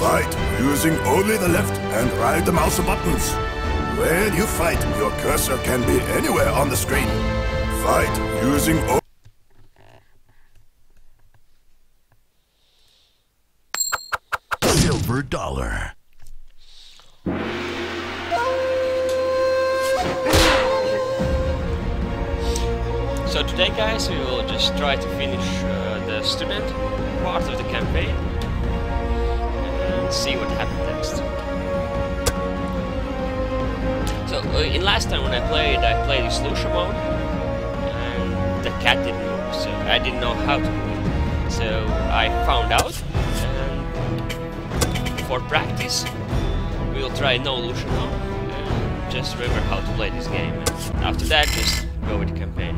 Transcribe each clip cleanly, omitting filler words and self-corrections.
Fight using only the left and right mouse buttons. When you fight, your cursor can be anywhere on the screen. Fight using Silver dollar. So today, guys, we will just try to finish the student part of the campaign and see what happens next. So in last time when I played in Slusha mode, and the cat didn't move, so I didn't know how to move. So I found out, and for practice, we will try no Lucia mode, and just remember how to play this game. And after that, just go with the campaign.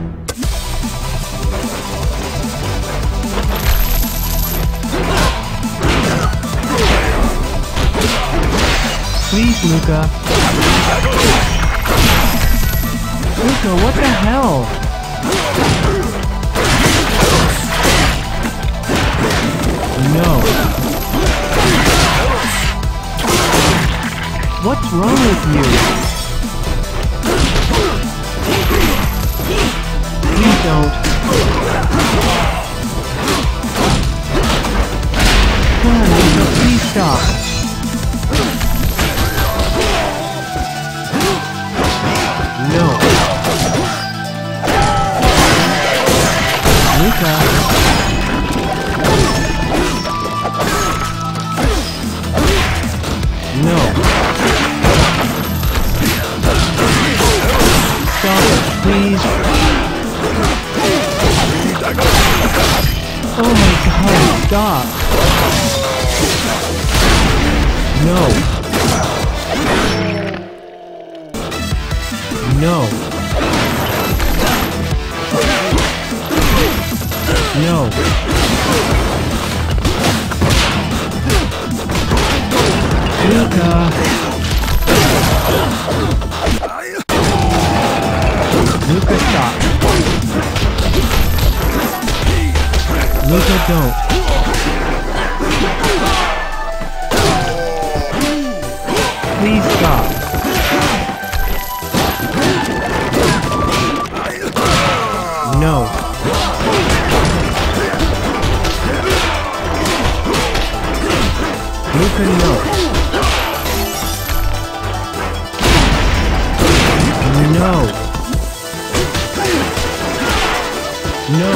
Please, Luca. Luca, what the hell? No. What's wrong with you? Please don't. Come on, Luca, please stop. No. Luca. No. Stop it, please. Oh my god, stop. No. No. No. Luca. Luca, stop. Luca, don't. Please stop. No. Luca, no. No. No.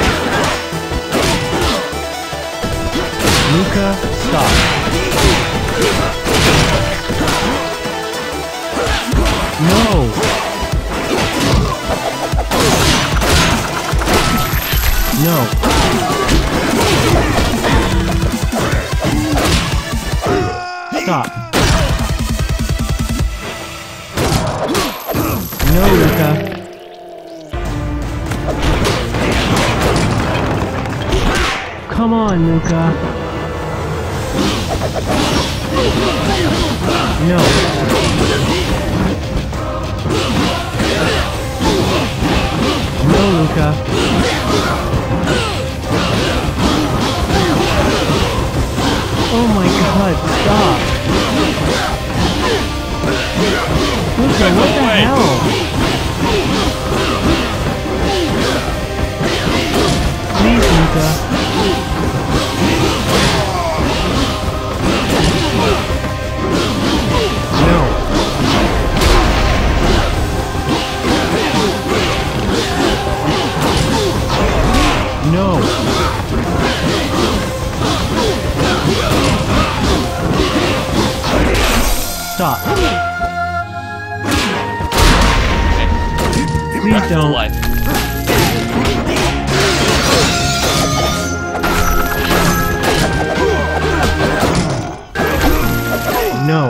Luca, stop. No. No. Stop. No, Luca. Come on, Luca. No. No, Luca. Oh my god, stop! Luca, what the hell? Please, Luca. No. No. Stop. Please don't. No.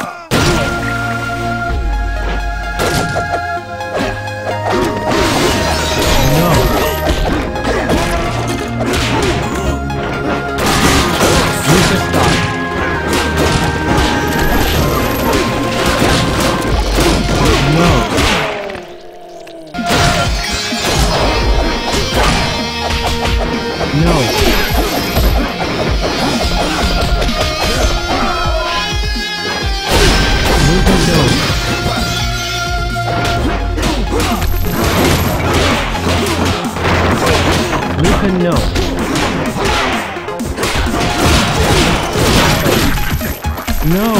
No. Luca, stop. No. Luca, no. No.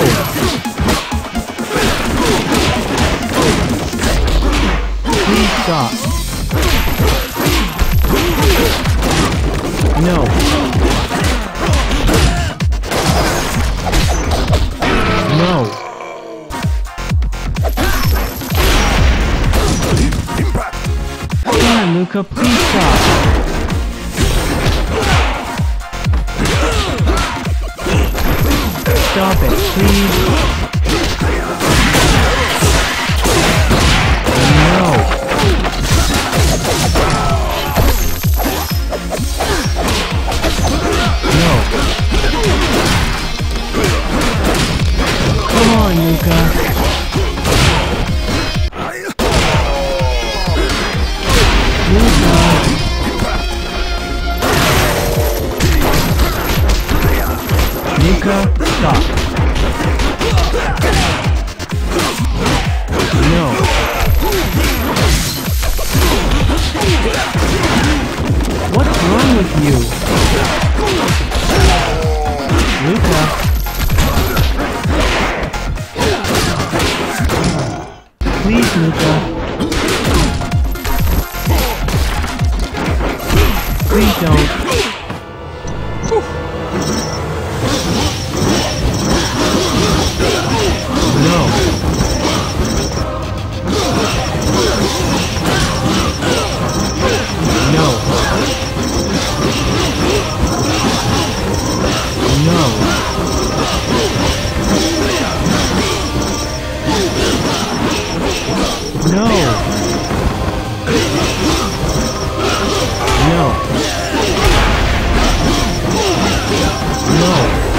Please stop. No. No. Come on, Luca, please stop. Stop it, please. No. No. Come on, Luca. Luca, stop. No. What's wrong with you? Luca. Please, Luca. Please don't. No. No. No. No. No. No.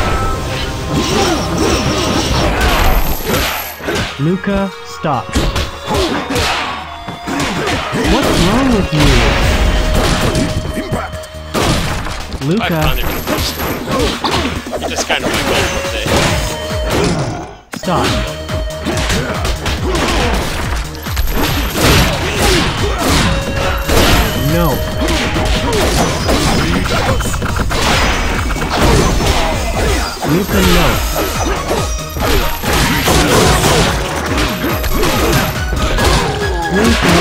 Luca, stop. What's wrong with you? Luca. You just kind of like that one day. Stop. No. Luca, no. Luca.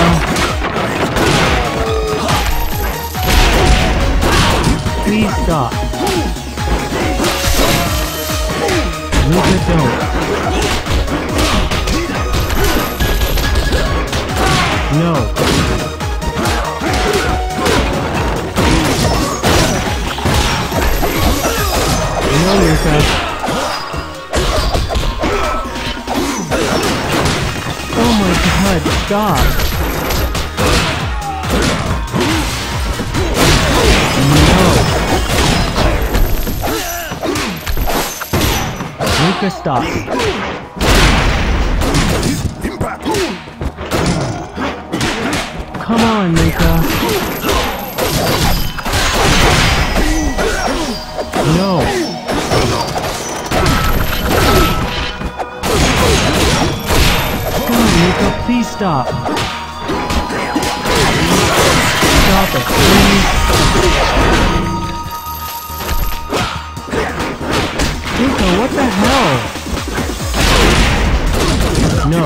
Please stop. Luca, don't. No. No, Luca. Oh my God, stop. No. Luca, stop. Come on, Luca. No. Come on, Luca, please stop. Stop it, please. Luca, what the hell? No.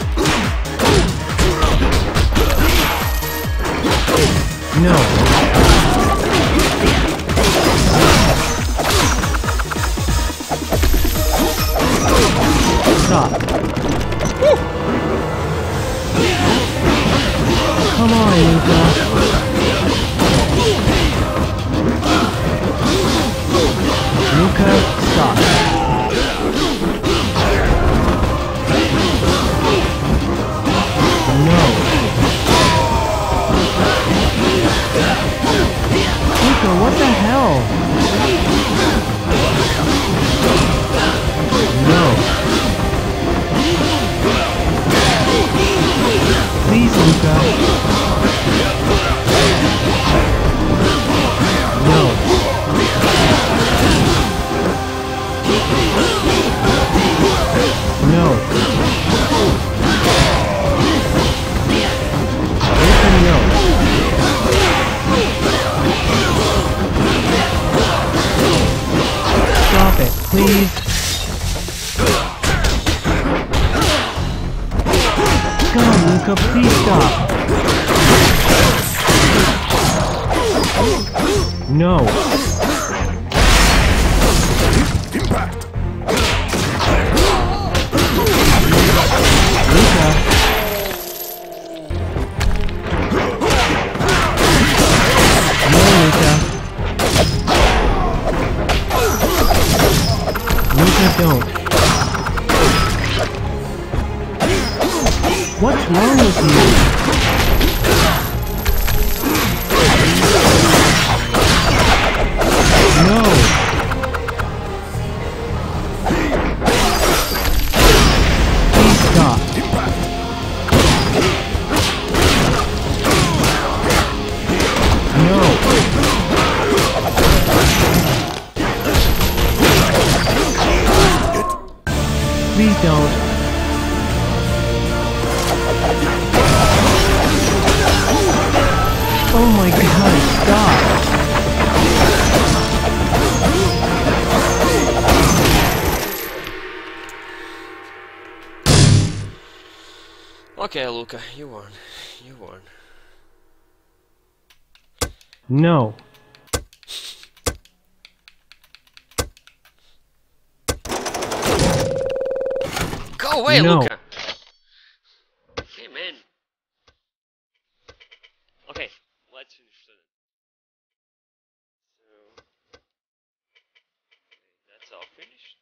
No. Stop. Come on, Luca. Luca, stop. No. Luca, what the hell? No. Please, Luca. No. No. Luca, no. please. Come on, Luca, please stop. No. Impact! Luca. No, Luca. Luca, don't. What's wrong with you? No. Please stop. No. Please don't. Oh my god, stop. Okay, Luca, you won. You won. No. Go away, No. Luca! Hey, man. Okay, let's finish that. So, that's all finished.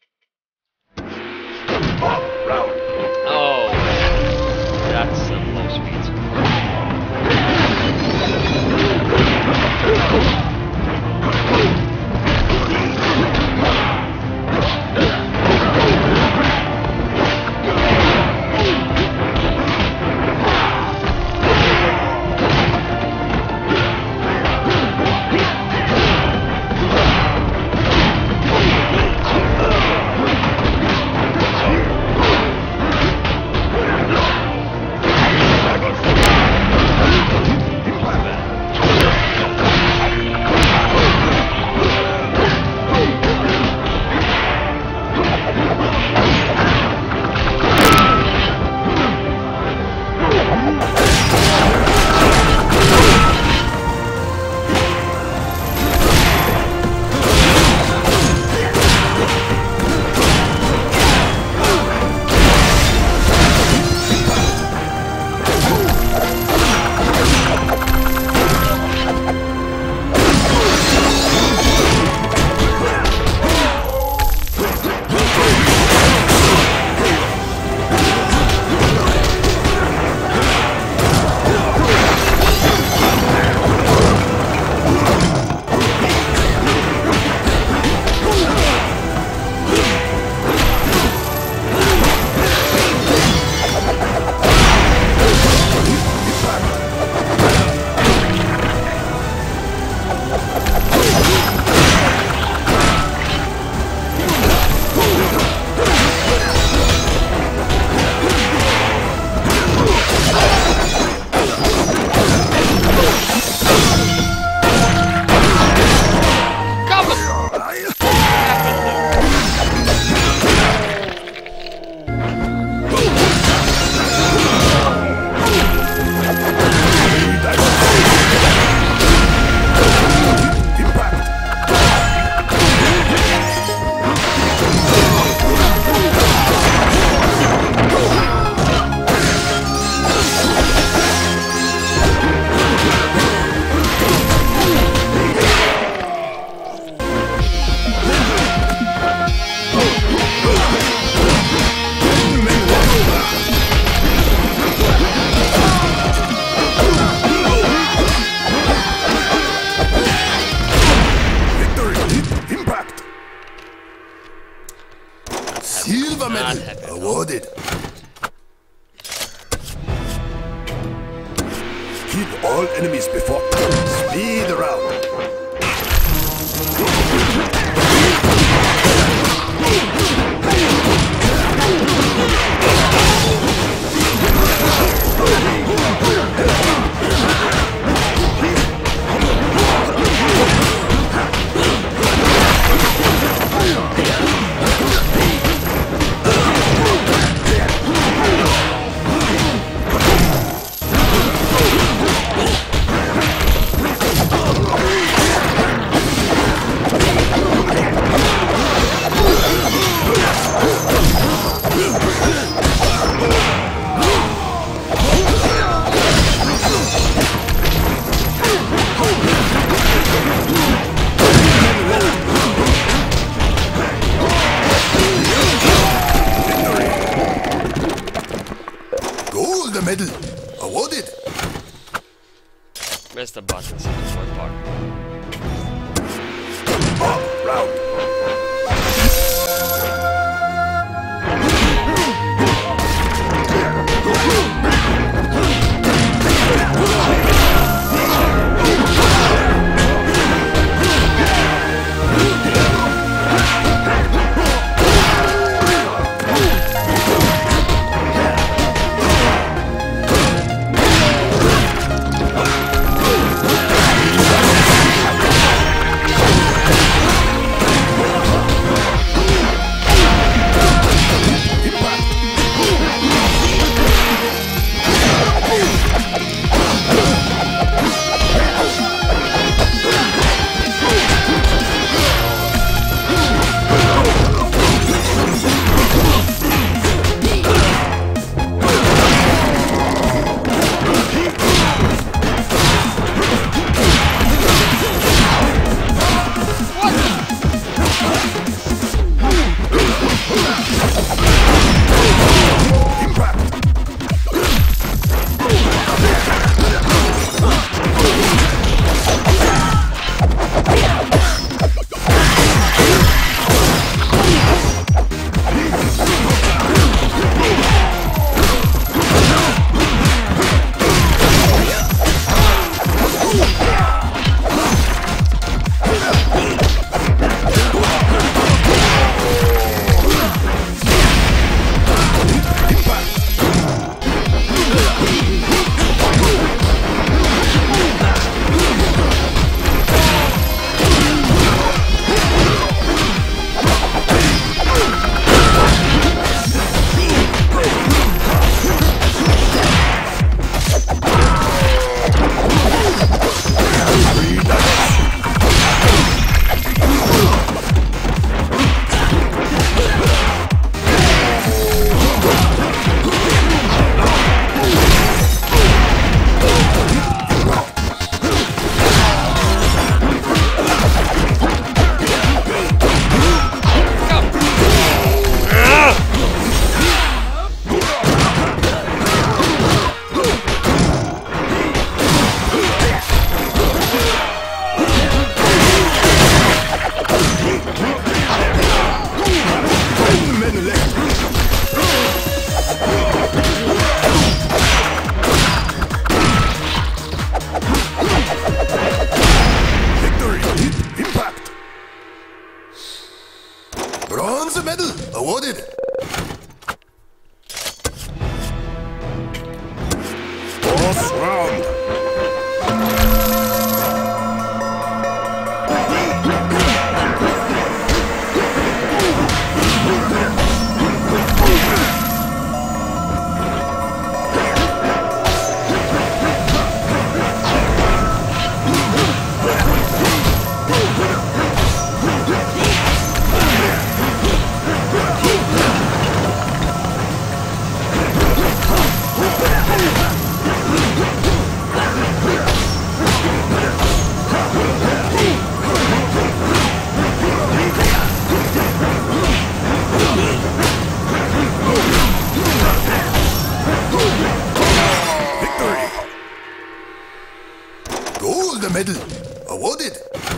Round. Oh, that's some low speed. Silver medal awarded. Kill all enemies before speed around. the buttons into one part. Up, round. Bronze medal awarded. Fourth round. Gold medal awarded.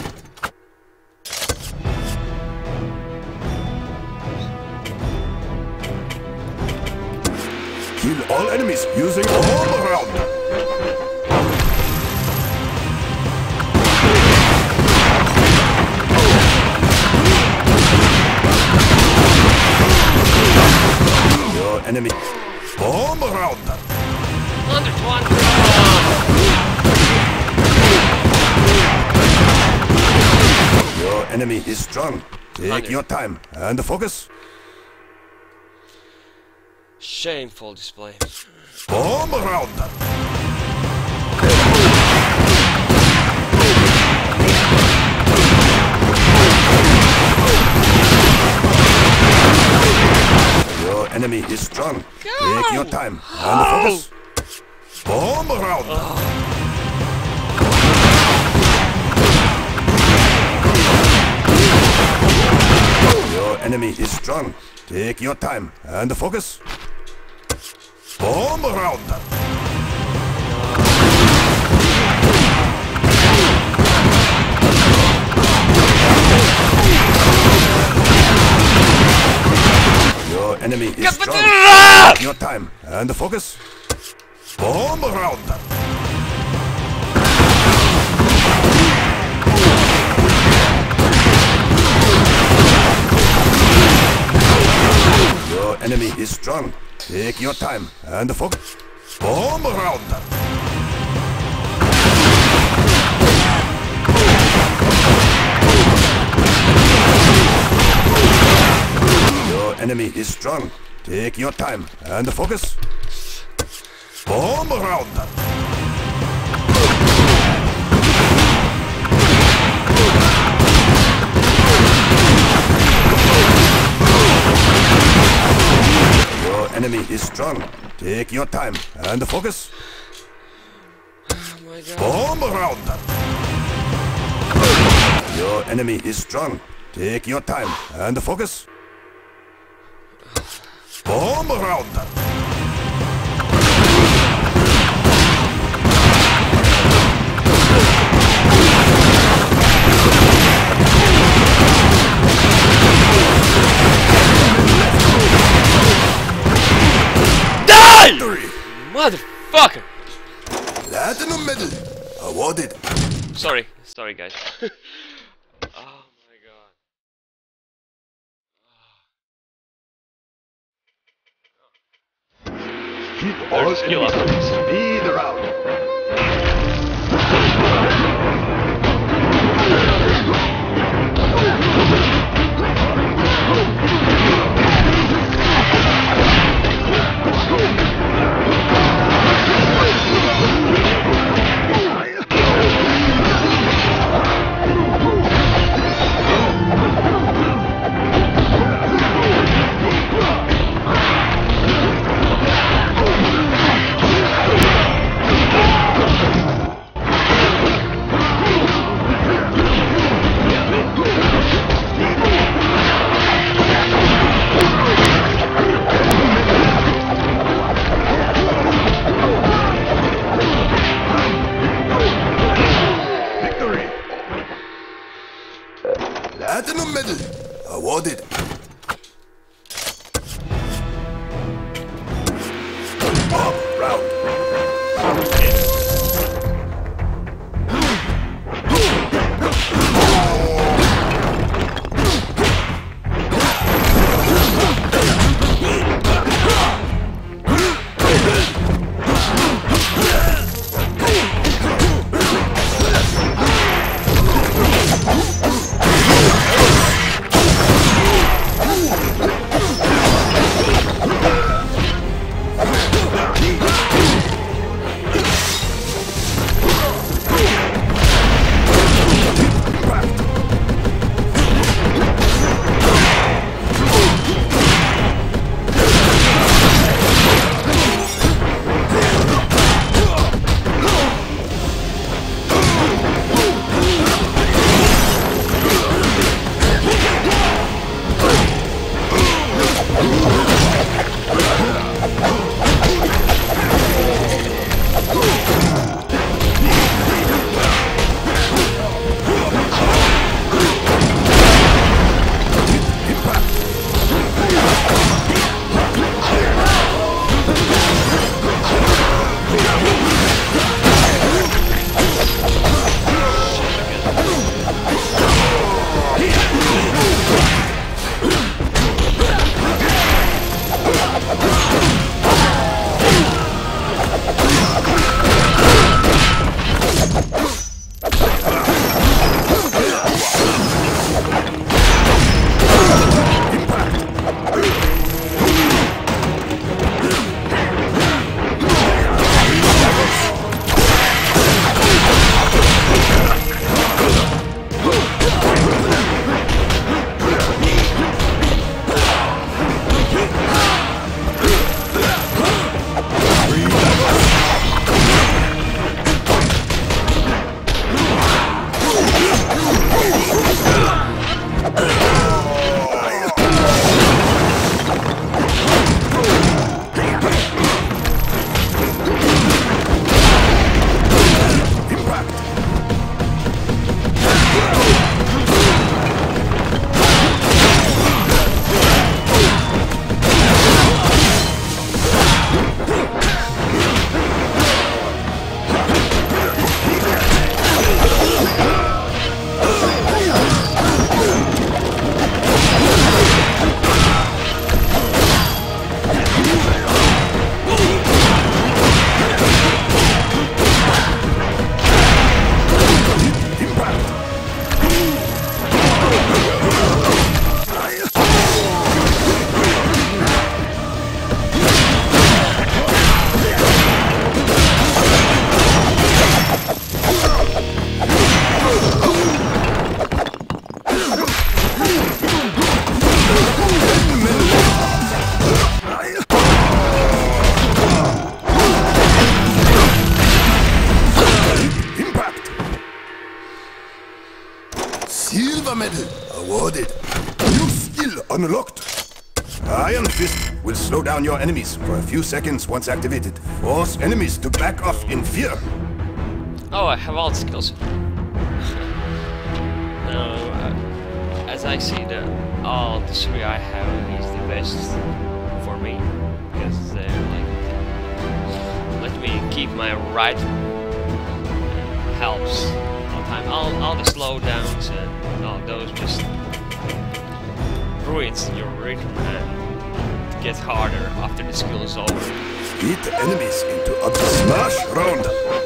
Kill all enemies using a home round. Your enemy bomb round. 120. Your enemy is strong. Take your time and focus. Shameful display. Bomb round. Your enemy is strong. Take your time and focus. Bomb round. Your enemy is strong. Take your time and focus. Bomb round. is strong. Your time and focus. Bomb round. Your enemy is strong. Take your time and focus. Bomb round. Your enemy is strong. Take your time and focus. Bomb round. Your enemy is strong. Take your time and focus. Oh my god. Bomb round. Your enemy is strong. Take your time and focus. Bomb round. Die! Victory. Motherfucker! Platinum medal awarded. Sorry guys. Oh my god. Keep all skill up. Speed round. Platinum medal awarded. Bomb round. Silver medal awarded. New skill unlocked. Iron Fist will slow down your enemies for a few seconds once activated. Force enemies to back off in fear. Oh, I have all the skills. No, as I see all the three I have is the best for me. Because let me keep my right helps all the time. All the slowdowns and all those just ruins your rhythm and it gets harder after the skill is over. Beat the enemies into a smash round.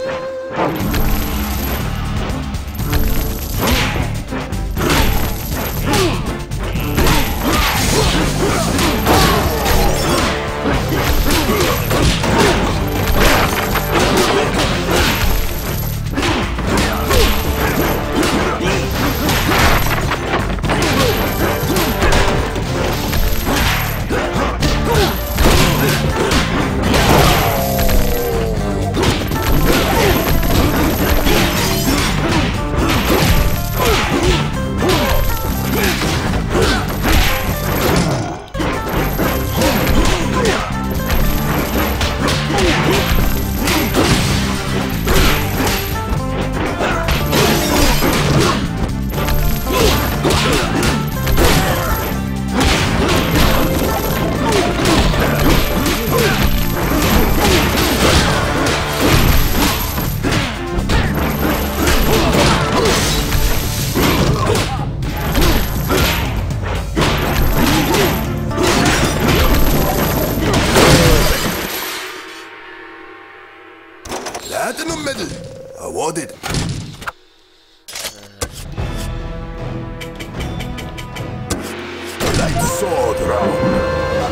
Platinum medal awarded. Light sword round.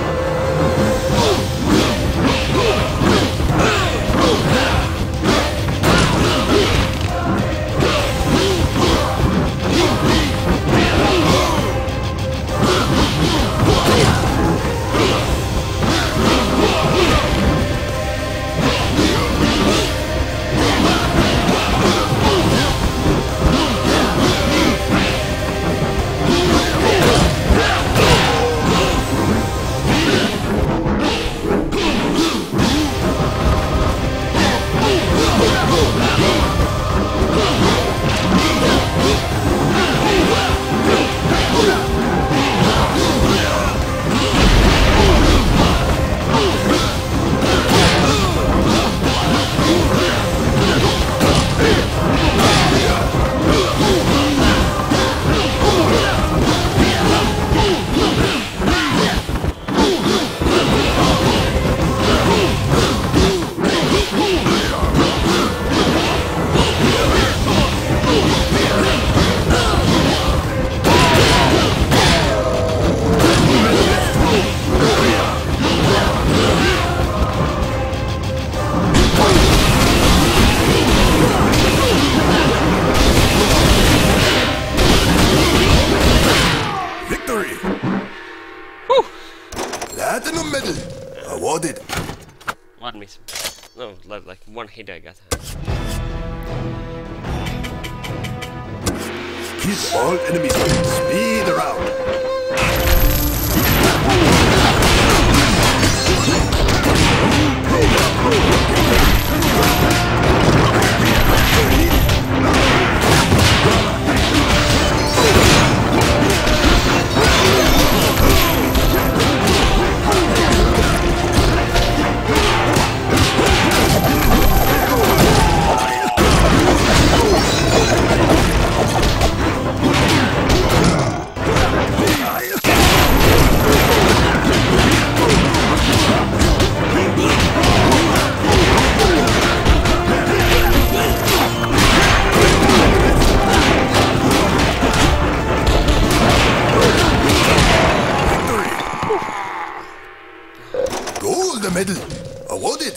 Platinum medal awarded. One miss. No, like one hit I got. Kill all enemies. Speed around. Gold medal awarded.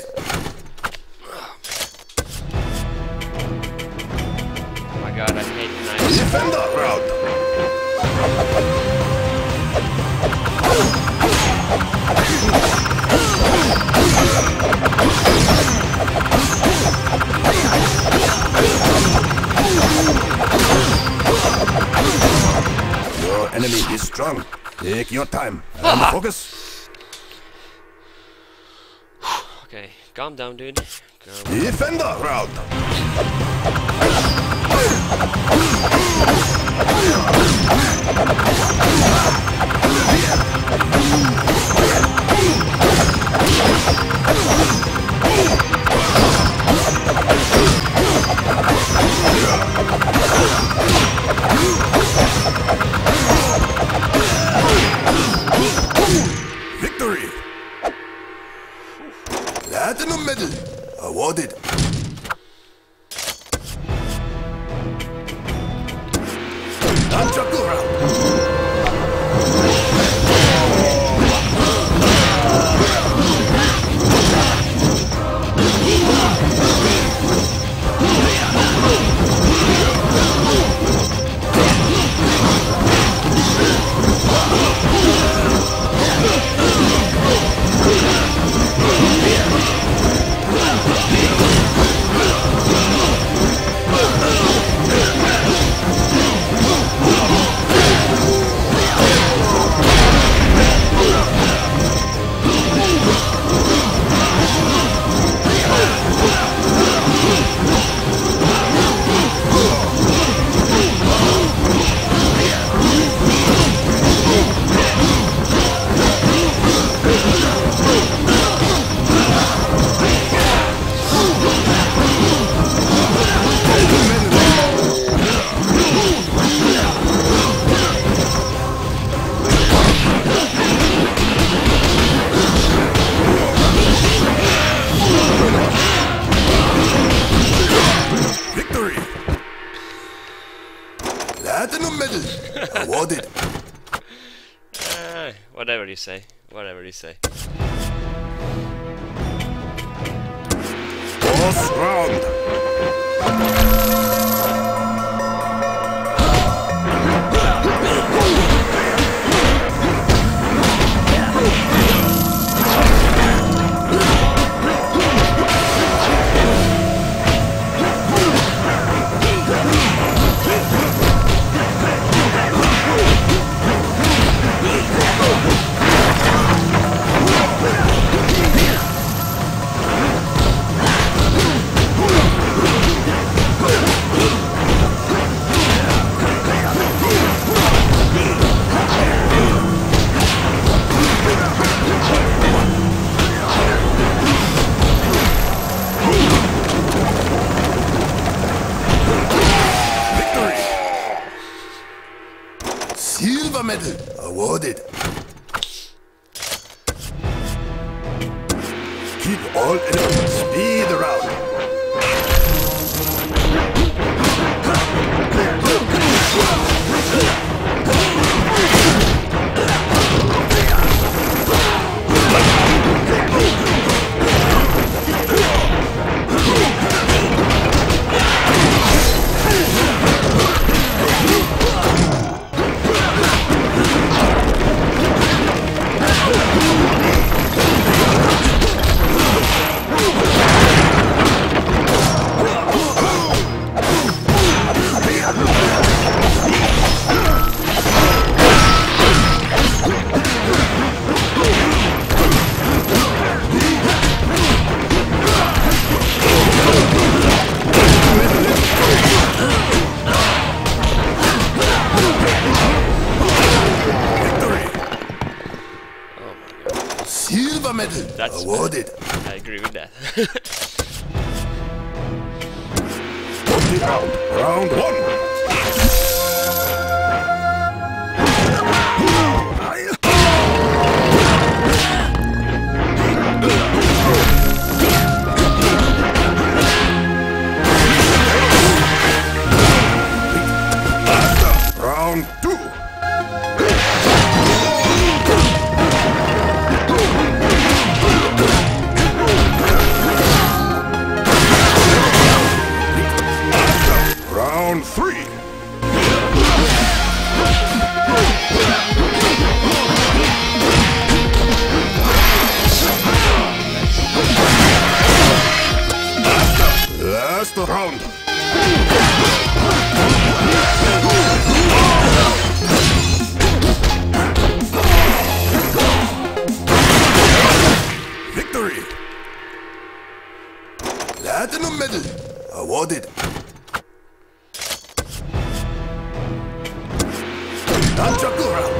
Oh my god, I hate knives. Defender round. enemy is strong. Take your time and focus. Okay, calm down, dude. Calm. Defender round. Victory! Platinum medal awarded. Nunchaku round. Platinum medal awarded. Whatever you say. Whatever you say. Boss round. Silver medal awarded. Kill all enemies. Speed around. Silver medal awarded. I agree with that. Round one. Round two. Round three. Last round. Nunchaku round.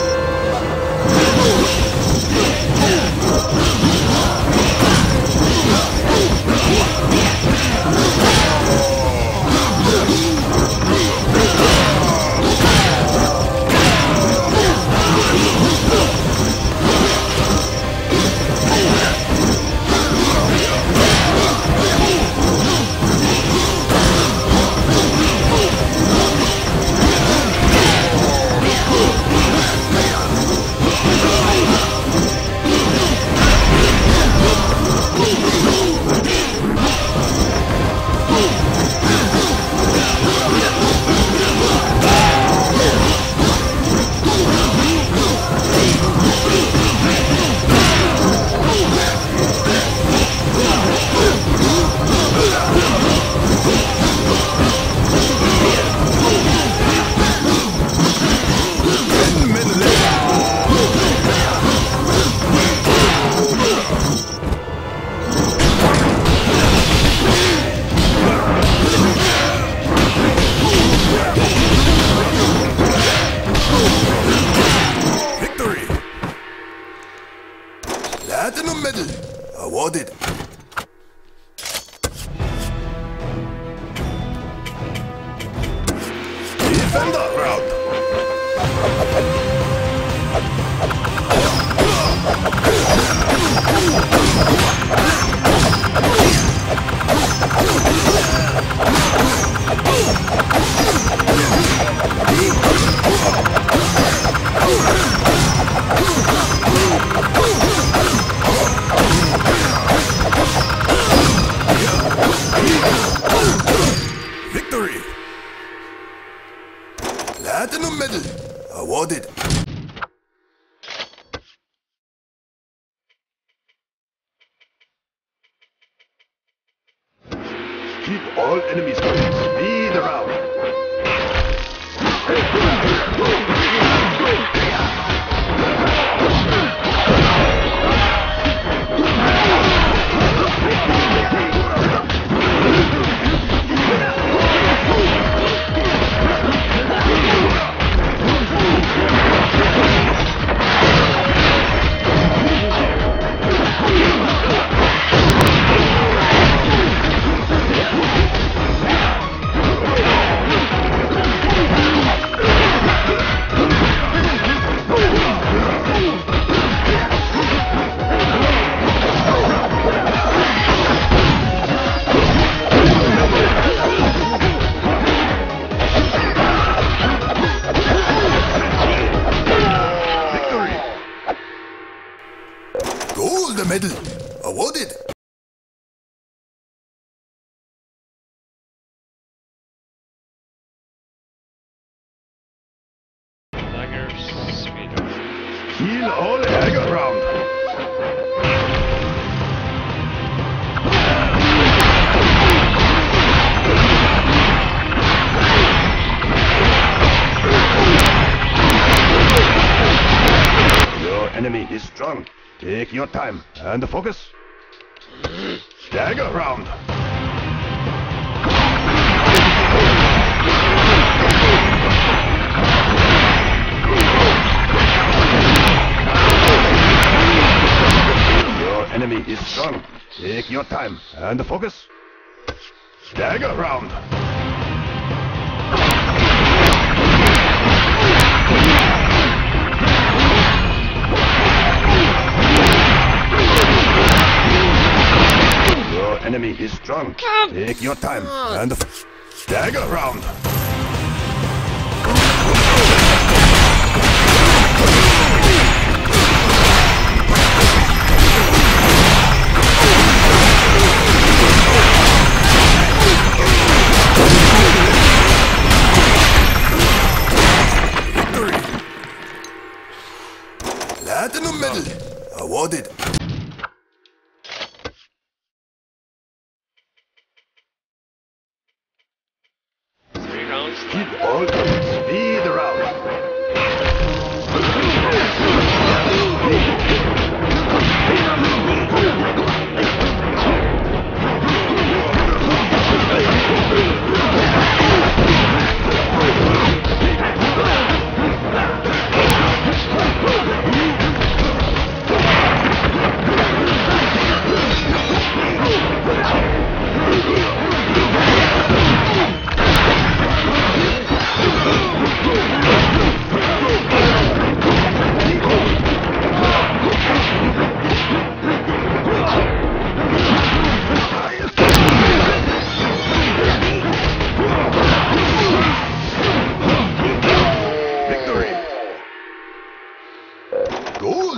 Platinum medal awarded. Defender round. Victory! Platinum medal awarded. Keep all enemies coming. Speed around. Gold medal awarded. Daggers, speed up. Heal all Hager round. Your enemy is strong. Take your time and focus. Dagger round. Your enemy is strong. Take your time and focus. Dagger round. Your enemy is strong. Take your time and dagger round. Victory. Platinum medal awarded. Keep all speed around.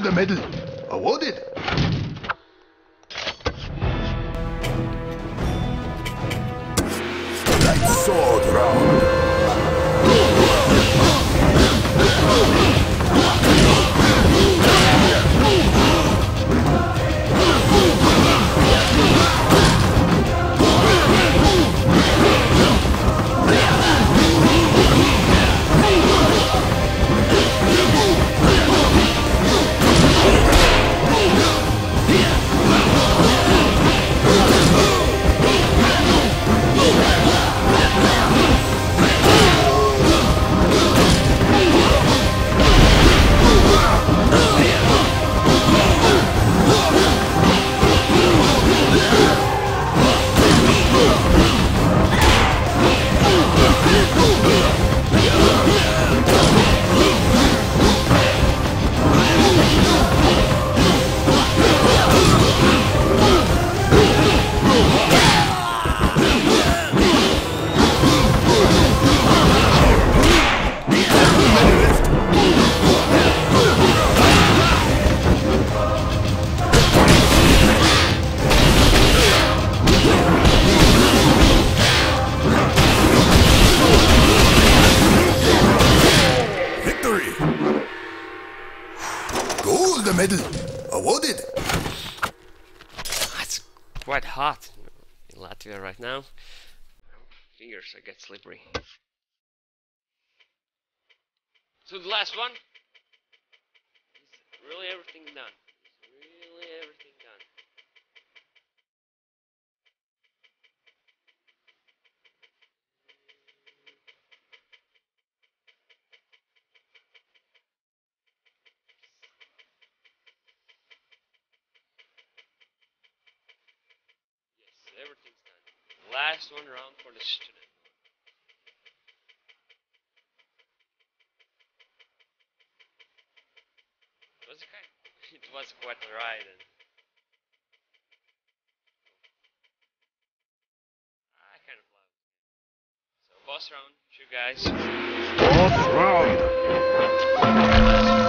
Gold medal awarded. Light sword round. Gold medal awarded. It's quite hot in Latvia right now. Fingers I get slippery. So the last one. Is really everything done. Is really everything done. Everything's done. Last one round for the student. It was quite a ride, and I kind of loved it. So boss round, you guys. Boss round.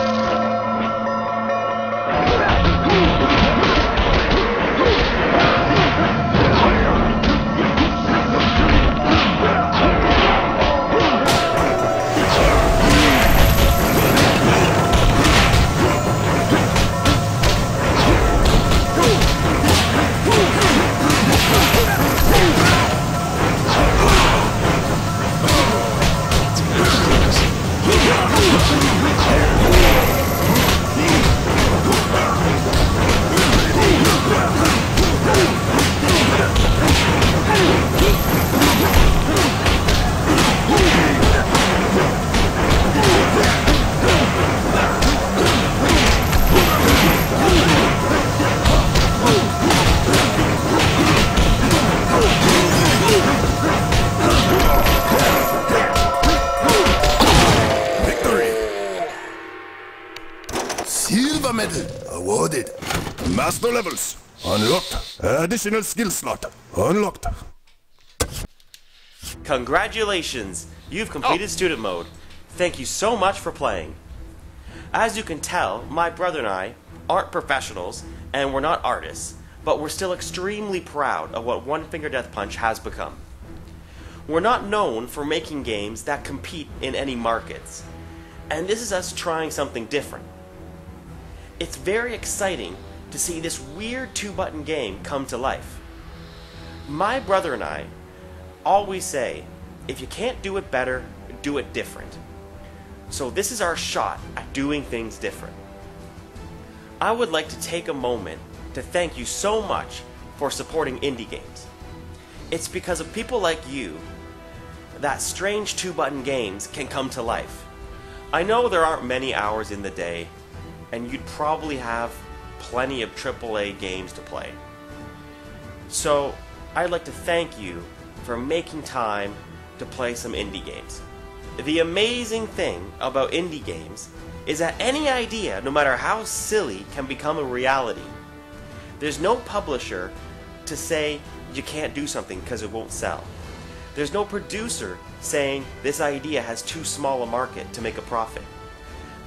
Silver medal awarded. Master levels unlocked. Additional skill slot unlocked. Congratulations! You've completed student mode. Thank you so much for playing. As you can tell, my brother and I aren't professionals and we're not artists, but we're still extremely proud of what One Finger Death Punch has become. We're not known for making games that compete in any markets, and this is us trying something different. It's very exciting to see this weird two-button game come to life. My brother and I always say, if you can't do it better, do it different. So this is our shot at doing things different. I would like to take a moment to thank you so much for supporting indie games. It's because of people like you that strange two-button games can come to life. I know there aren't many hours in the day, and you'd probably have plenty of AAA games to play. So I'd like to thank you for making time to play some indie games. The amazing thing about indie games is that any idea, no matter how silly, can become a reality. There's no publisher to say you can't do something because it won't sell. There's no producer saying this idea has too small a market to make a profit.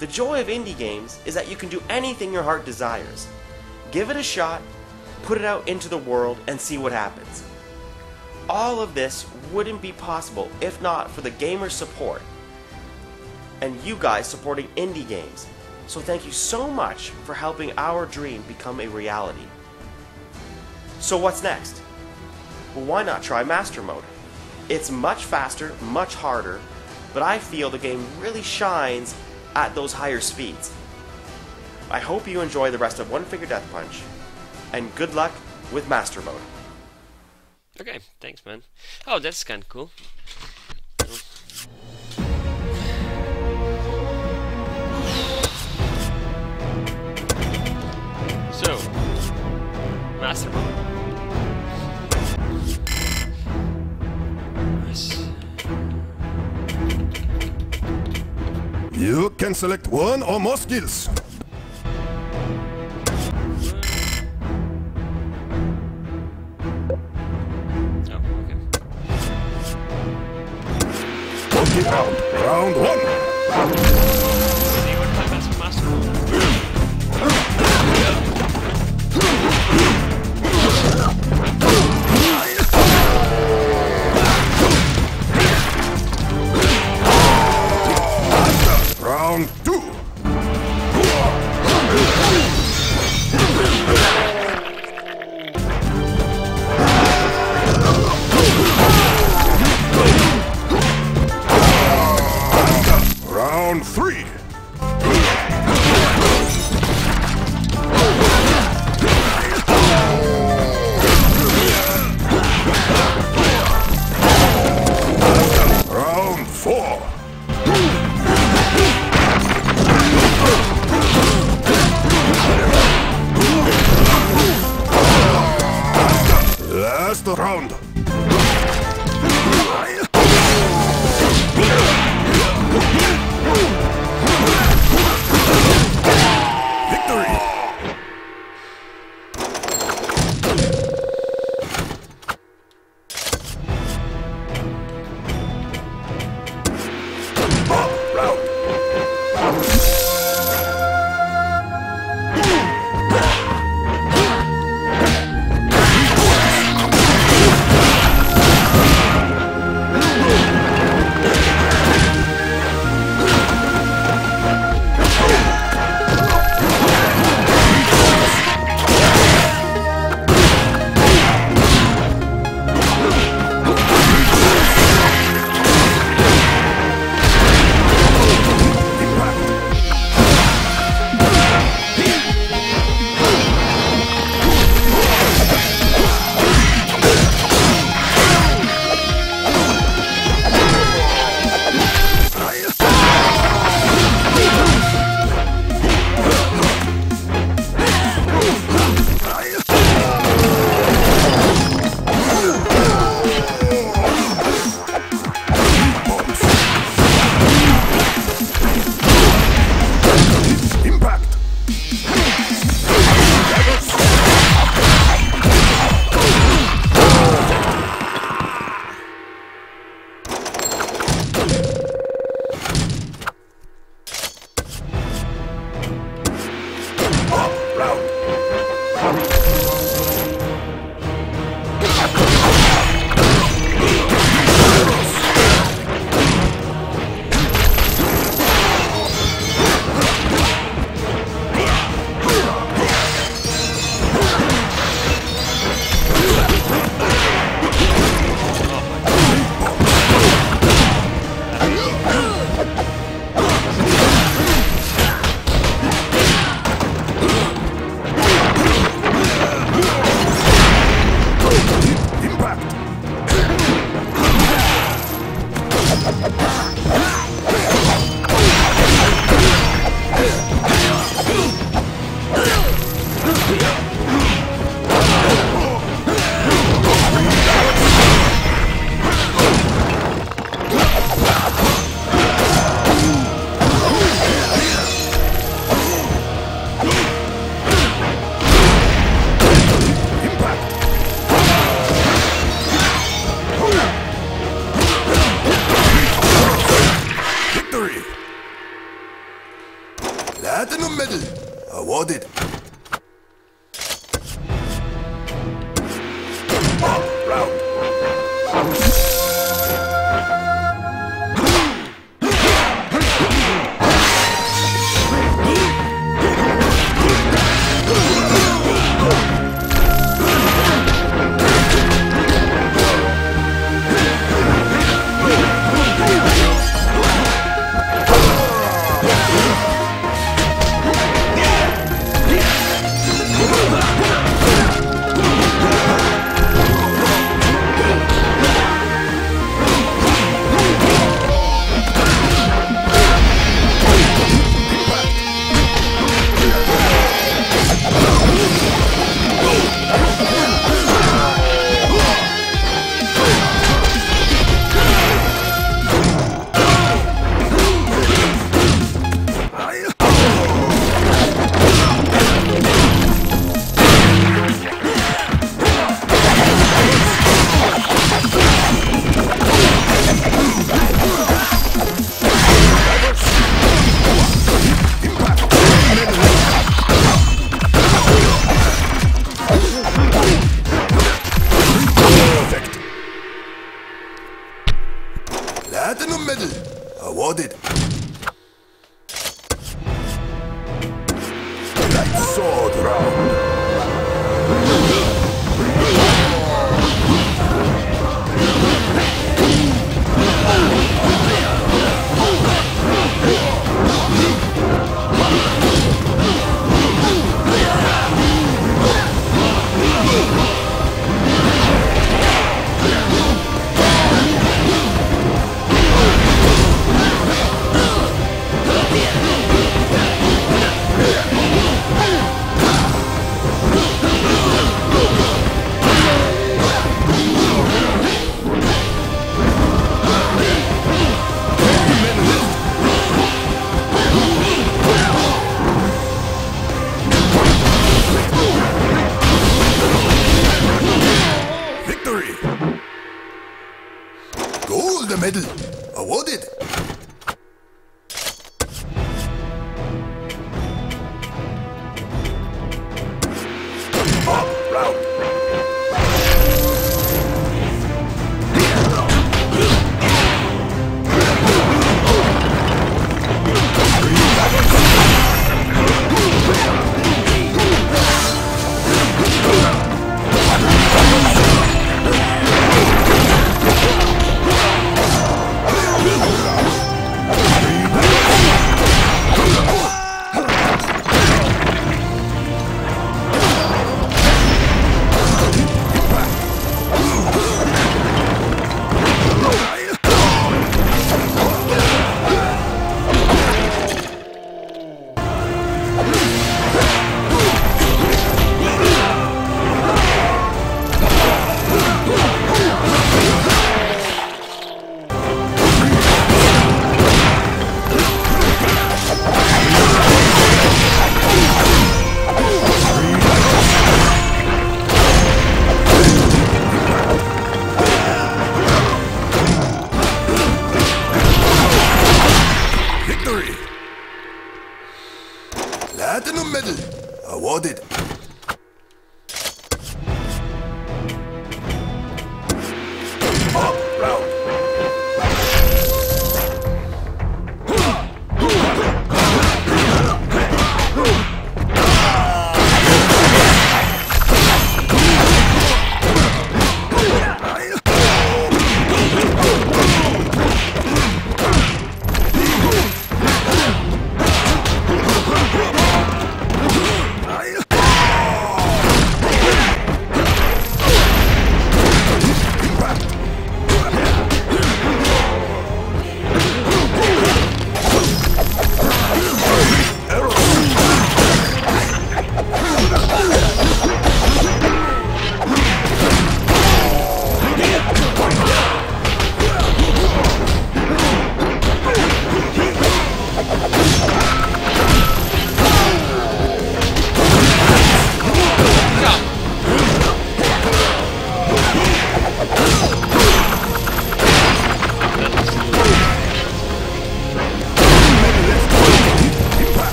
The joy of indie games is that you can do anything your heart desires. Give it a shot, put it out into the world, and see what happens. All of this wouldn't be possible if not for the gamers' support and you guys supporting indie games. So thank you so much for helping our dream become a reality. So what's next? Well, why not try Master Mode? It's much faster, much harder, but I feel the game really shines at those higher speeds. I hope you enjoy the rest of One Finger Death Punch, and good luck with Master Mode. Okay, thanks, man. Oh, that's kind of cool. So, Master Mode. Nice. You can select one or more skills. Okay, round one. See what time that's for Master Round two. Round three. Round four. Last round. Platinum medal awarded. Round. Platinum medal awarded. Light sword round. Gold medal awarded. Round. Platinum medal awarded. Round.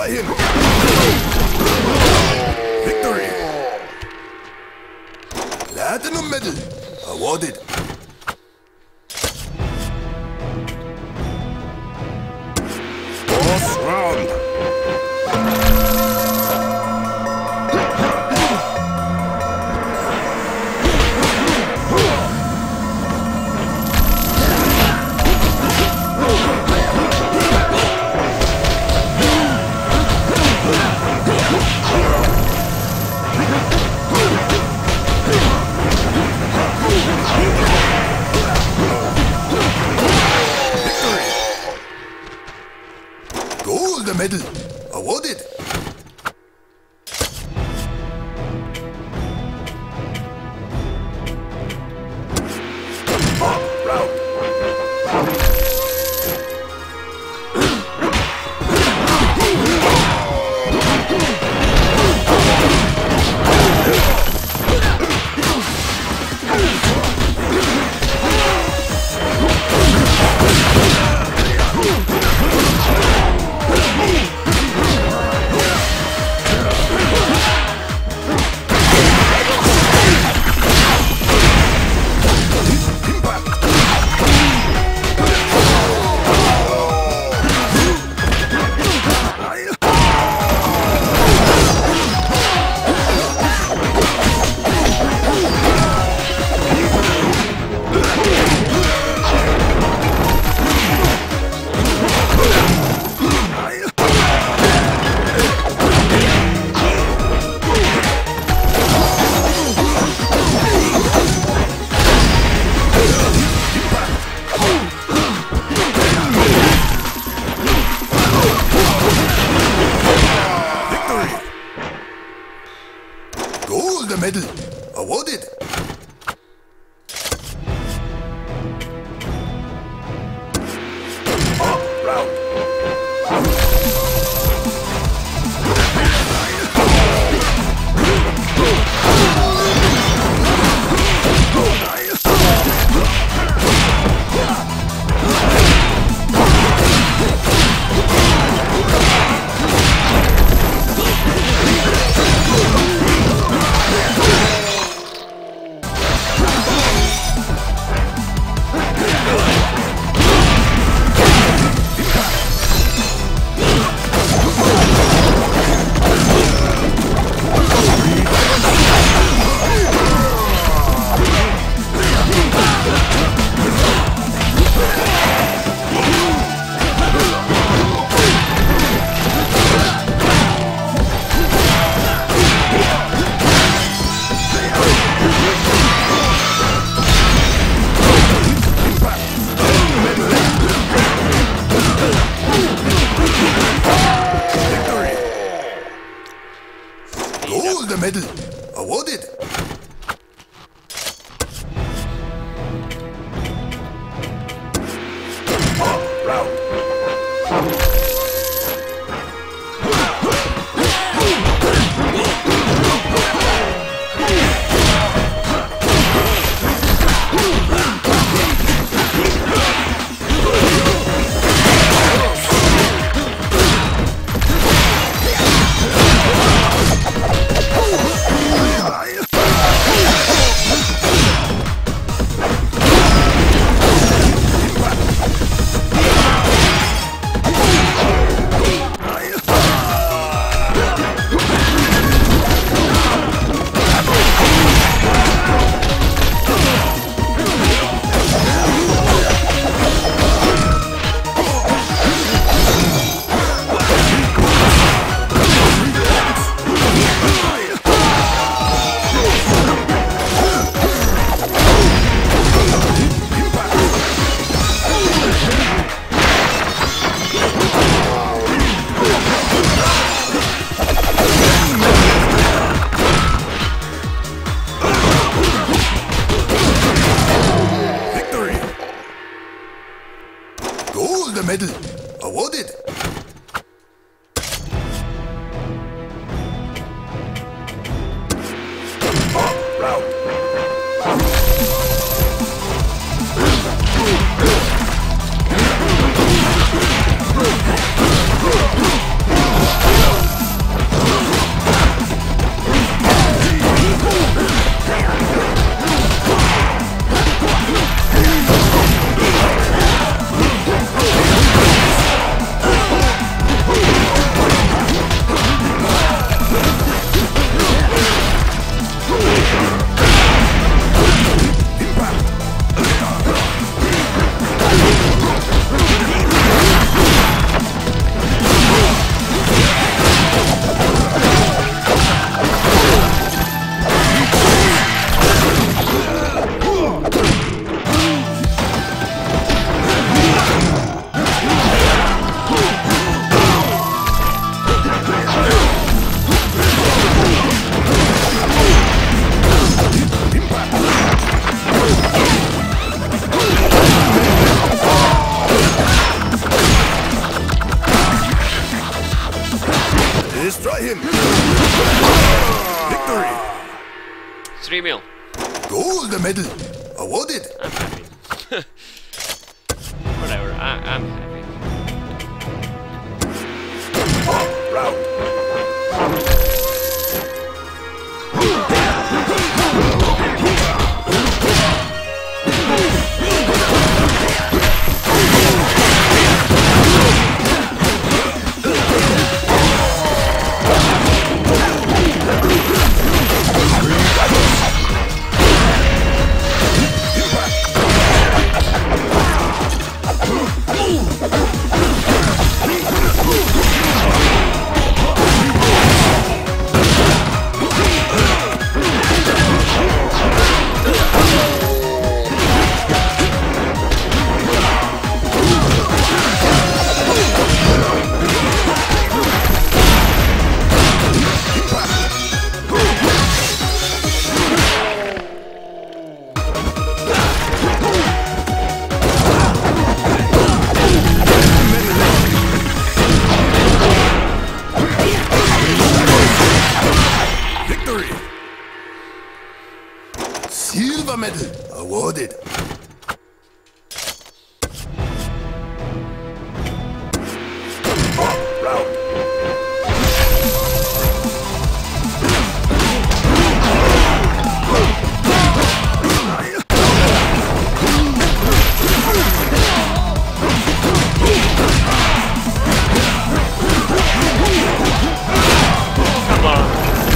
him! Victory! Platinum medal awarded. Boss round. Gold medal awarded. Round. Gold medal awarded. Round. Gold medal awarded. Round. Gold medal awarded. Round. by him! Victory! 3 mil. Gold medal! Awarded! I'm happy. Whatever, I'm happy. Round. Silver medal awarded. Round. Come on.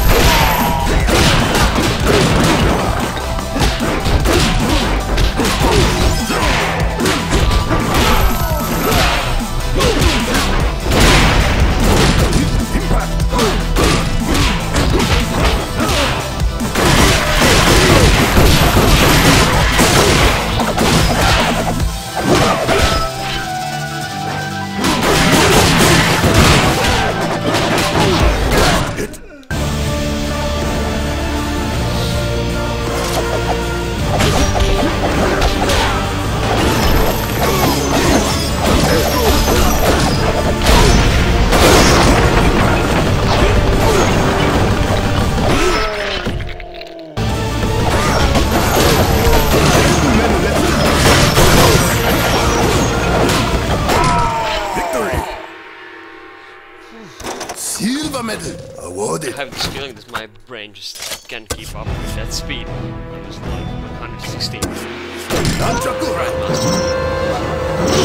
Silver medal awarded. I have this feeling that my brain just can't keep up with that speed. I was like 116. Nunchaku. Right, master.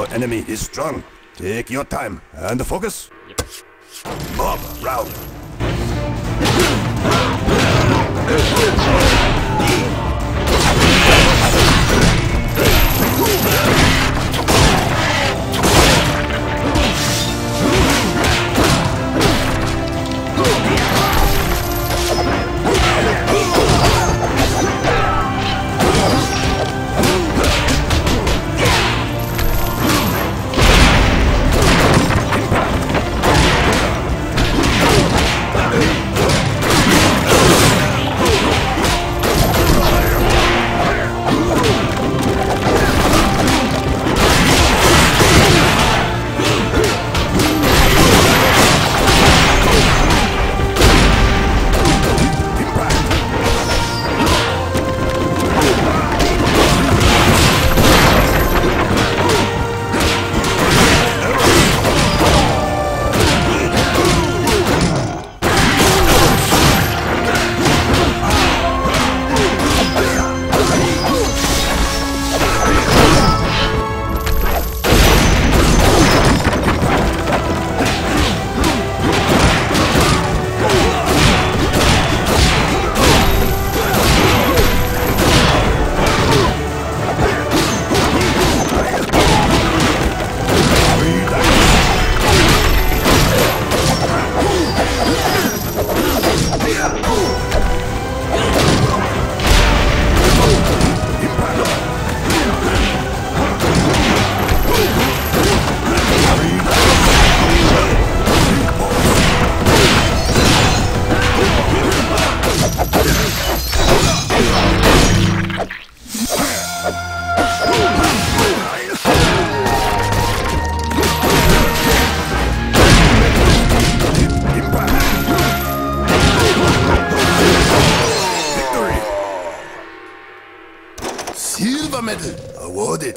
enemy is strong. Take your time and focus. Yep. Mob round. Silver medal awarded.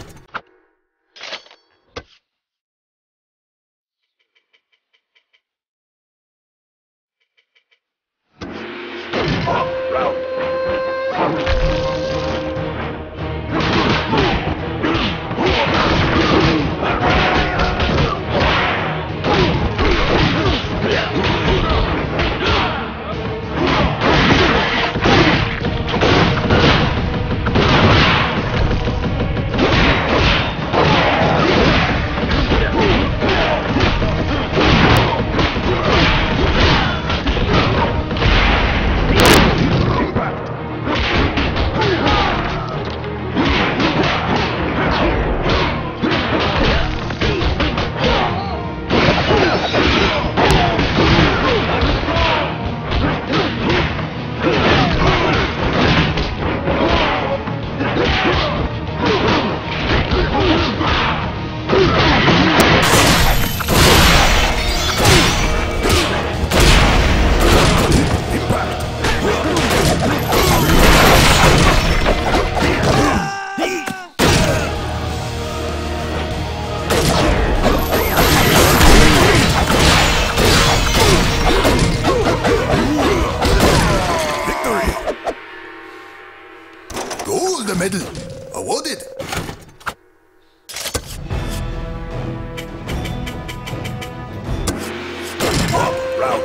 Gold medal awarded. Top round.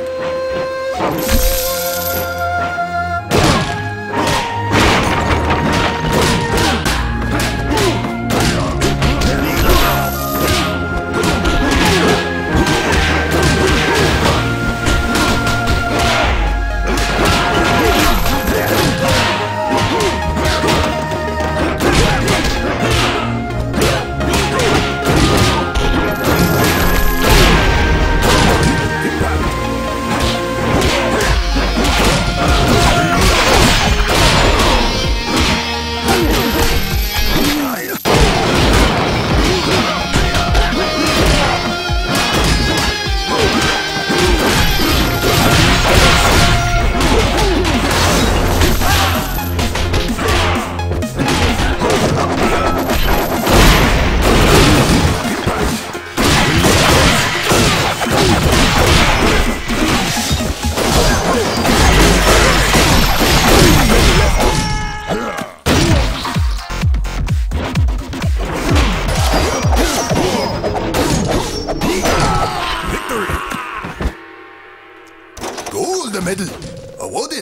medal. Awarded.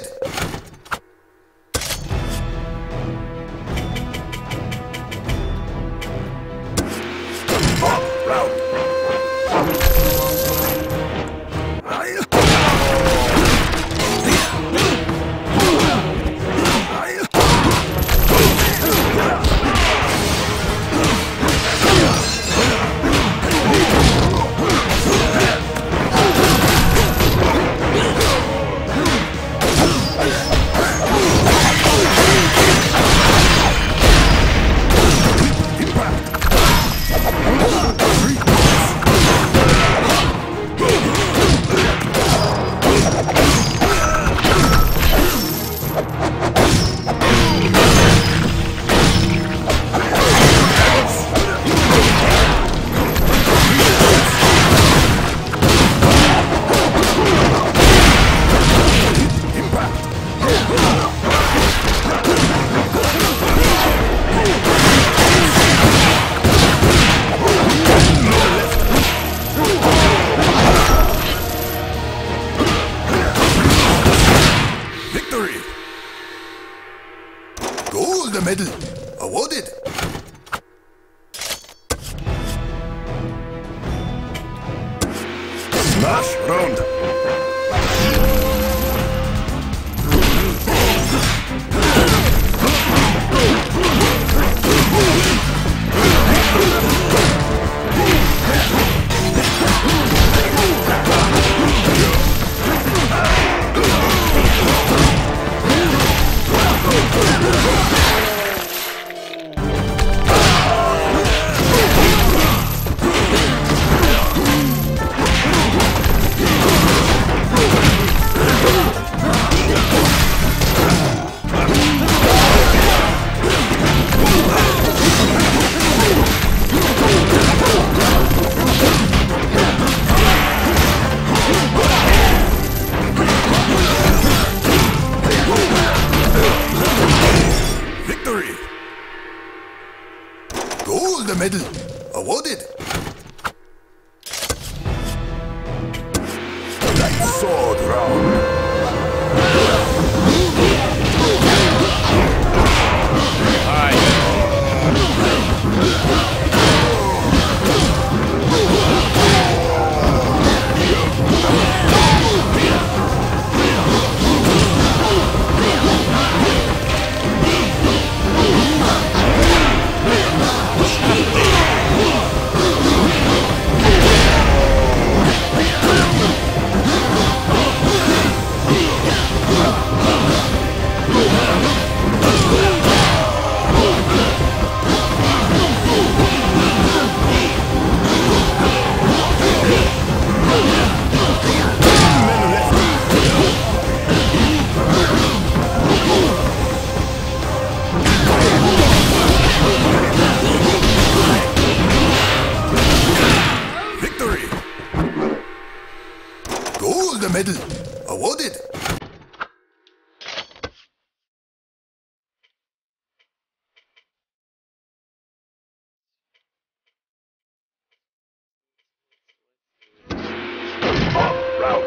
Round. Gold medal. Awarded. Smash round. Gold medal. Awarded. Light sword round. Gold medal. Awarded. Round.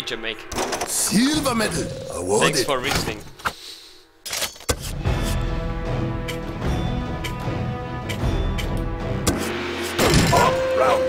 Jamaica. Silver medal awarded. Thanks for visiting. Round.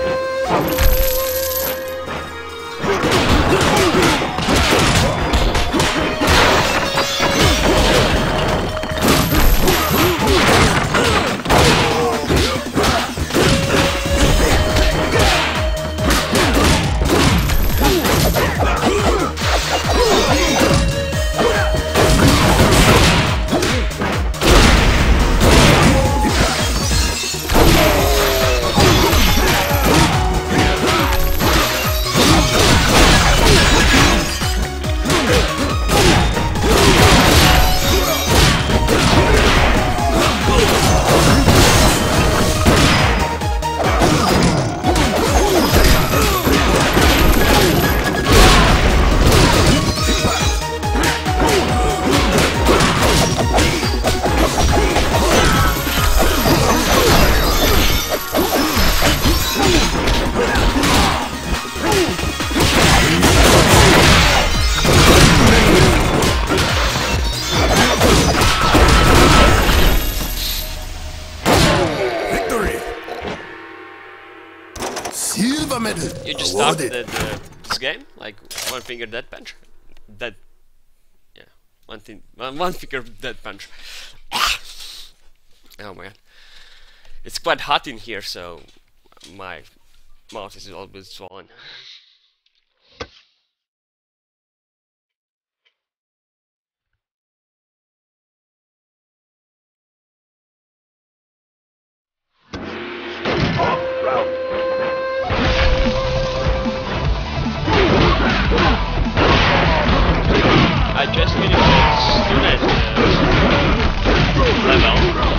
Silver medal You just awarded. started this game like one finger dead punch. That yeah, one finger dead punch. Oh my god, it's quite hot in here, so my mouth is all bit swollen. Round. I just finished student level.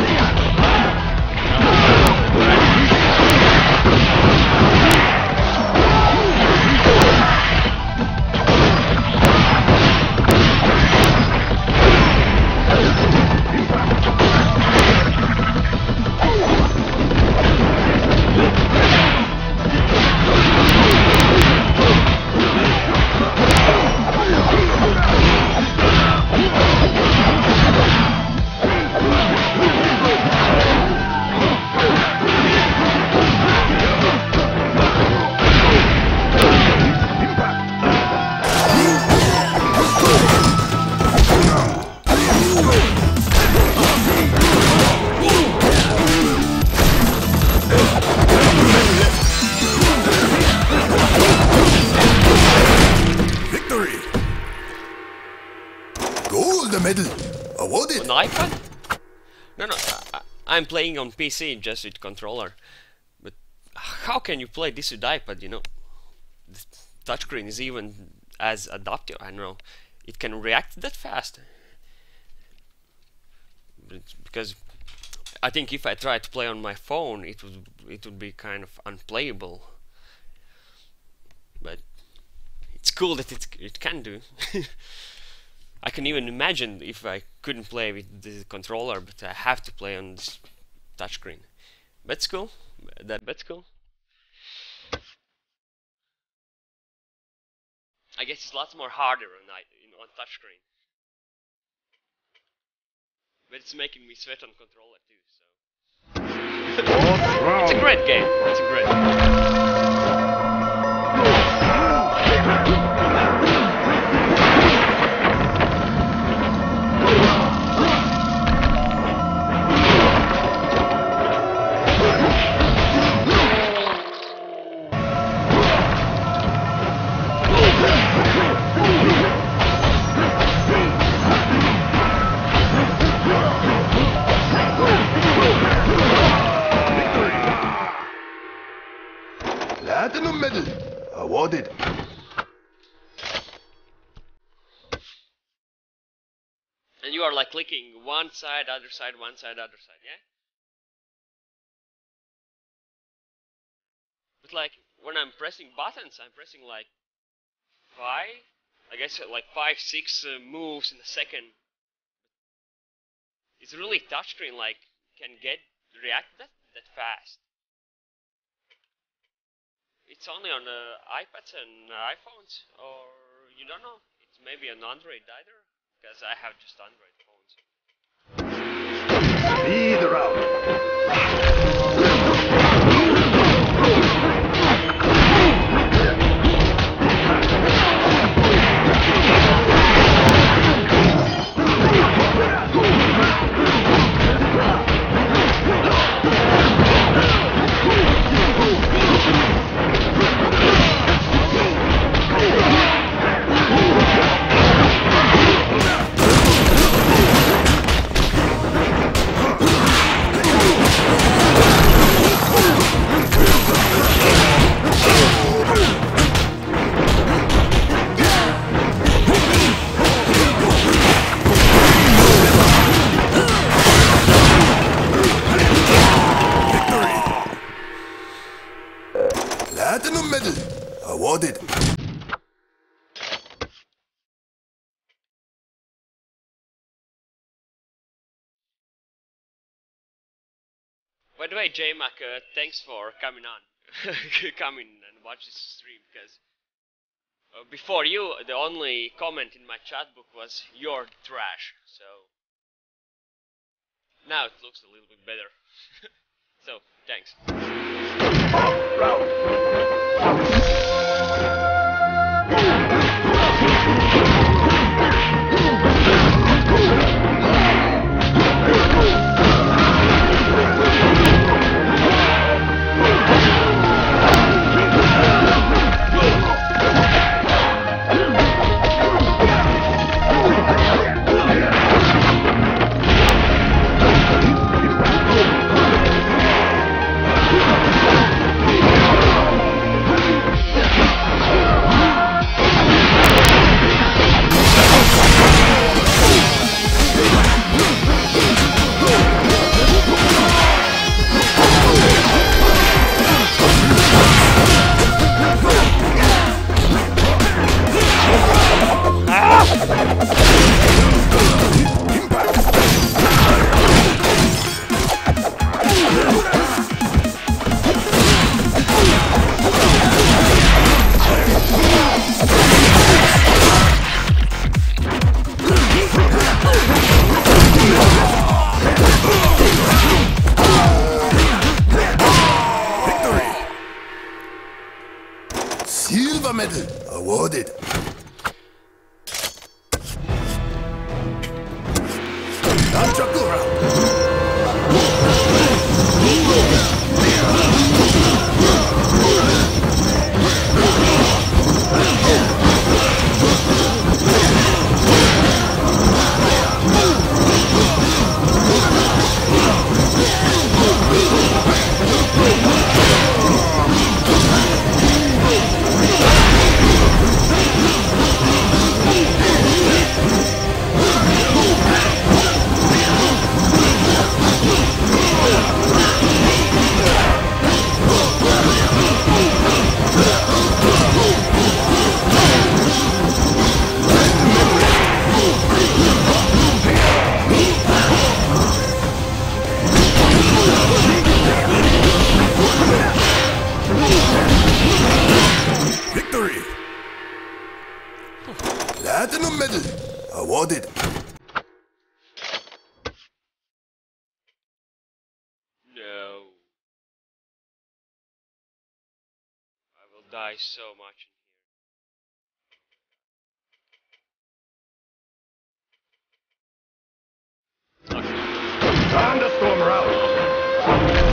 Victory. Gold medal awarded. On iPad? No, I'm playing on PC just with controller. But how can you play this with iPad? You know, the touchscreen is even as adaptive. I don't know, it can react that fast. Because I think if I try to play on my phone, it would be kind of unplayable. But it's cool that it can do. I can even imagine if I couldn't play with the controller, but I have to play on this touchscreen. That's cool. That's cool. I guess it's lots more harder on touchscreen. But it's making me sweat on controller too. So it's a great game. It's a great game. Platinum medal awarded. And you are like clicking one side, other side, one side, other side, yeah? But like when I'm pressing buttons, I'm pressing like like 5, 6 moves in a second. It's really touchscreen like can react that fast. it's only on iPads and iPhones, or you don't know? It's maybe on Android either, because I have just Android phones. Speed round. Platinum medal awarded. By the way, JMac, thanks for coming on, coming and watch this stream, because before you, the only comment in my chat book was "you're trash." So now it looks a little bit better. So thanks. Silver medal awarded. Nunchaku round. Victory! Platinum medal awarded. No. I will die so much in here. Okay. Thunderstorm round.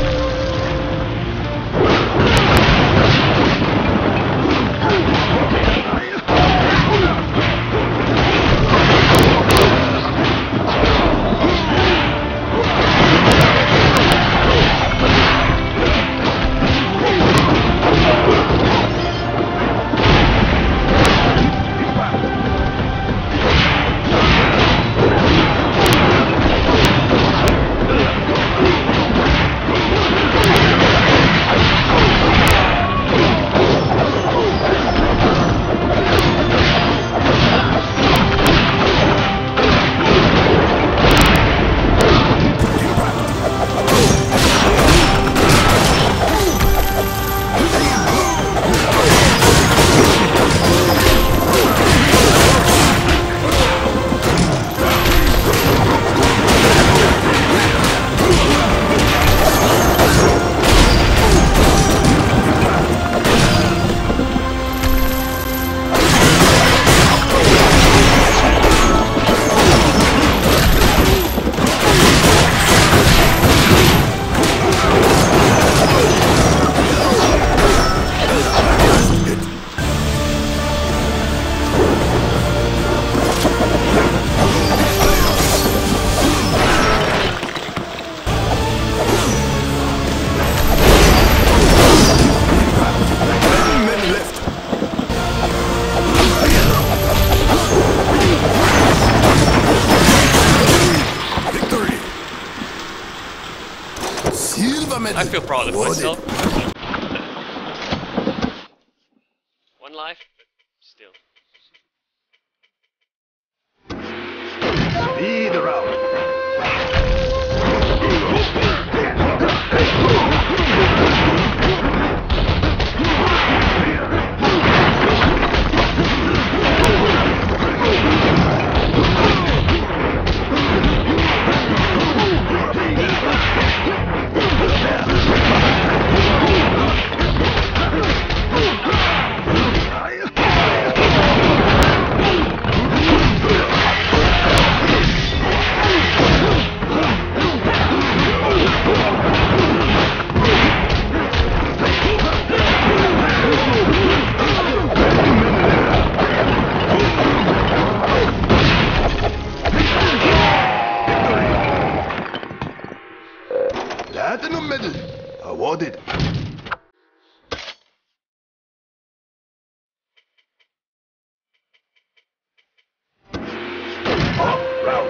feel proud of Awarded. myself. One life, but still. Speed round. Platinum medal awarded. Off round.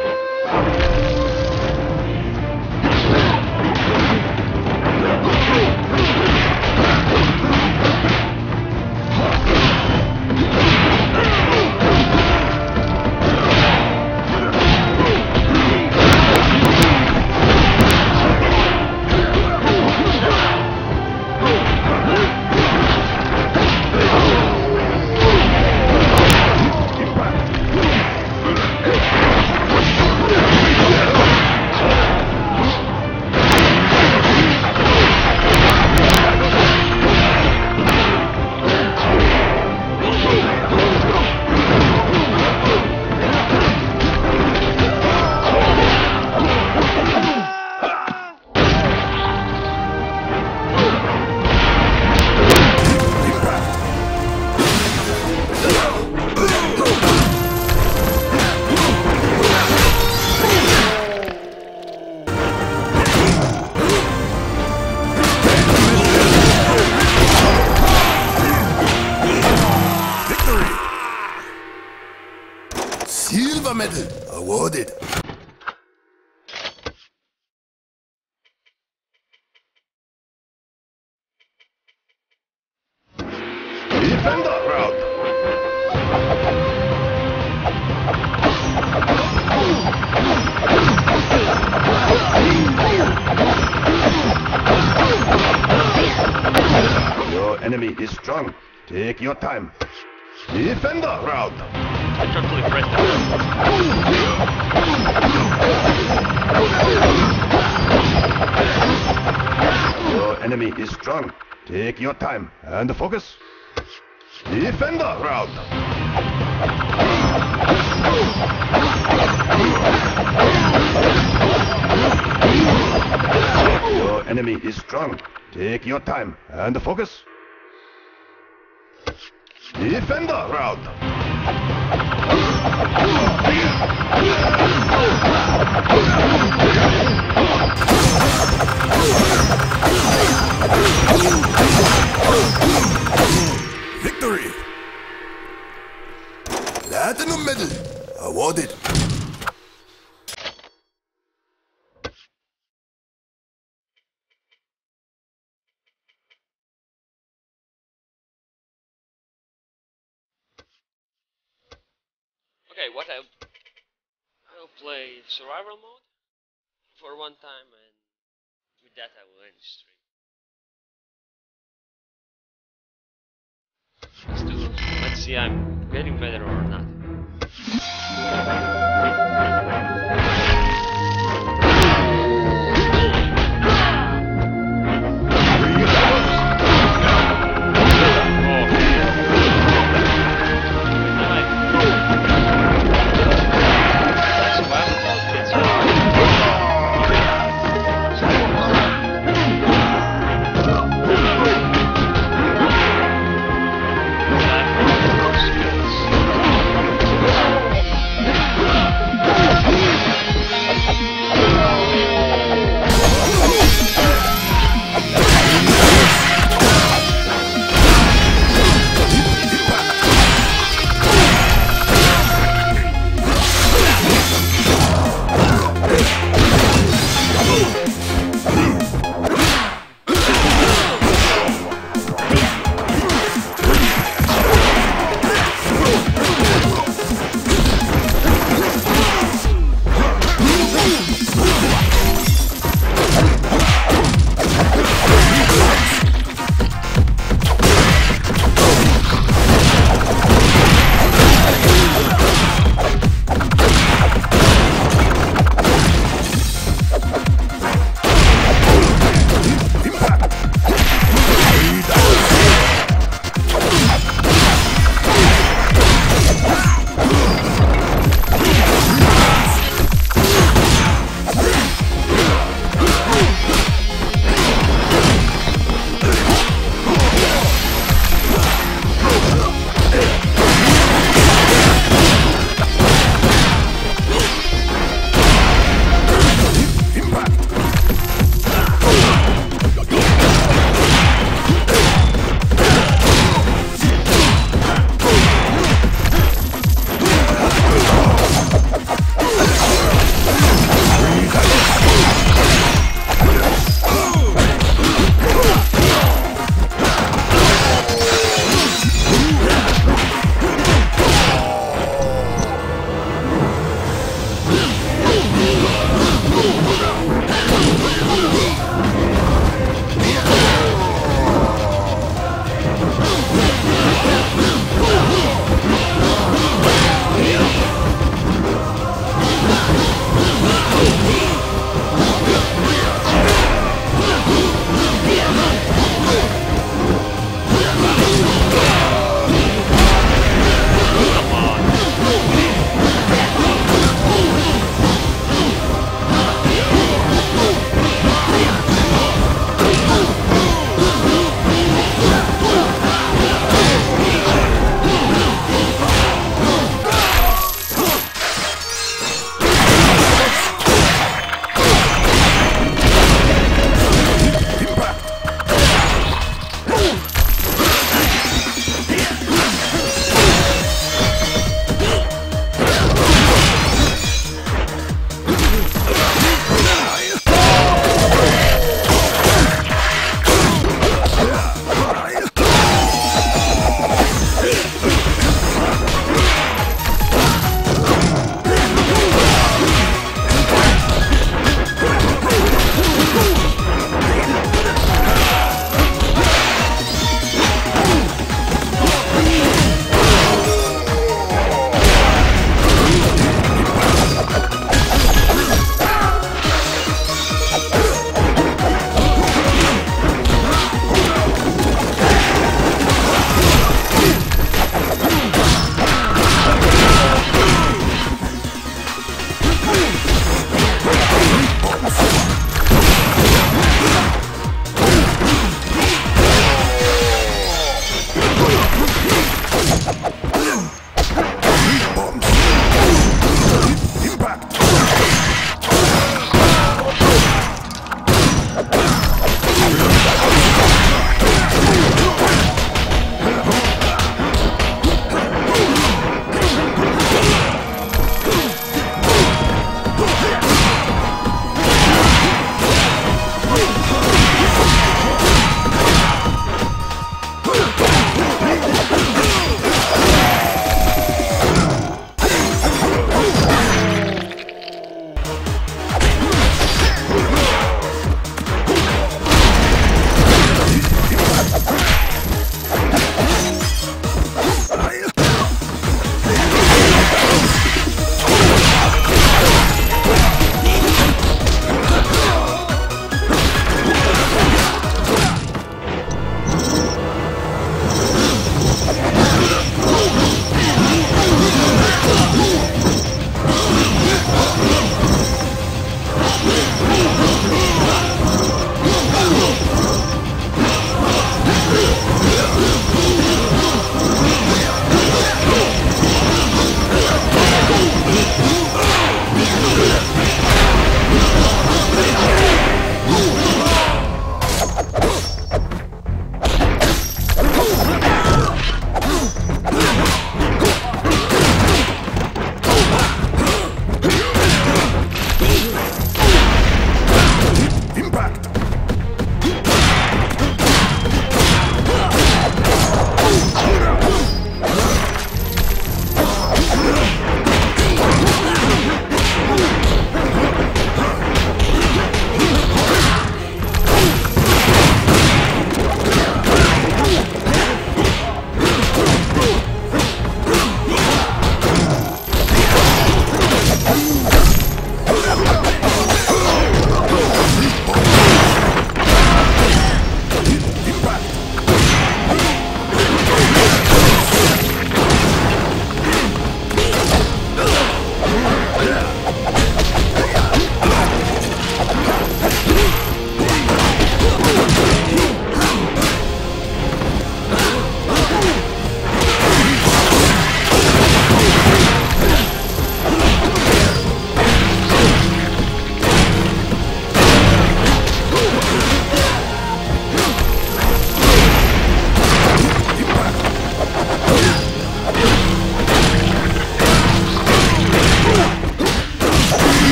Silver medal awarded. Defender round. Your enemy is strong. Take your time. Defender round. I totally pressed it. Your enemy is strong. Take your time and focus. Defender round. Your enemy is strong. Take your time and focus. Defender round. Victory! Platinum medal awarded. Okay, what I'll play survival mode for one time, and with that I will end the stream. Let's see, I'm getting better or not.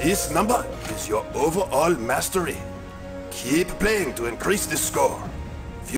This number is your overall mastery. Keep playing to increase this score.